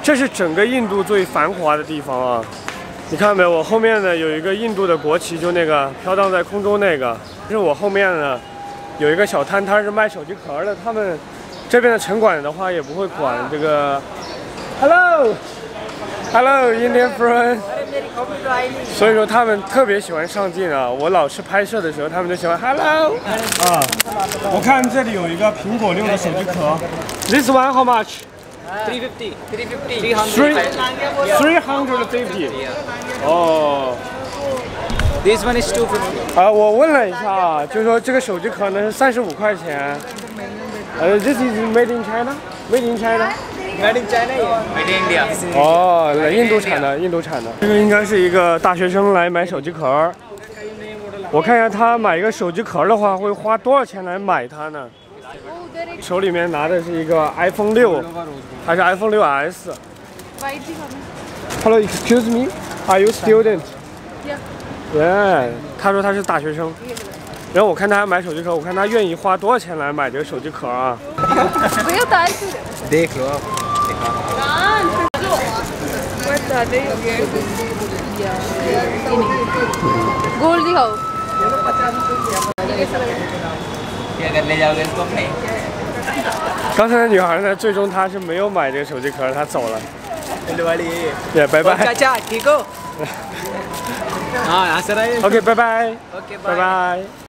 这是整个印度最繁华的地方啊！你看到没有？我后面呢有一个印度的国旗，就那个飘荡在空中那个。就是我后面呢有一个小摊摊是卖手机壳的，他们这边的城管的话也不会管这个。Hello, Indian friend。所以说他们特别喜欢上镜啊！我老是拍摄的时候，他们就喜欢 Hello 啊。我看这里有一个苹果6的手机壳 ，This one how much? 350. 350。哦。 This one is 250. 啊，我问了一下啊，就说这个手机壳呢是35块钱。This is made in China. Made in China. Made in China. Made in India. 哦，印度产的，印度产的。这个应该是一个大学生来买手机壳。我看一下他买一个手机壳的话，会花多少钱来买它呢？手里面拿的是一个 iPhone 6，还是 iPhone 6s。Hello, excuse me, are you student? Yeah. 他说他是大学生。然后我看他买手机壳，我看他愿意花多少钱来买这个手机壳啊 देख लो आप गोल्ड दिखाओ क्या कर ले जाओगे इसको अपने 刚才的女孩呢，最终她是没有买这个手机壳，她走了。也拜拜。 चाचा ठीक हो हाँ यहाँ से रहे OK， 拜拜。 OK 拜拜。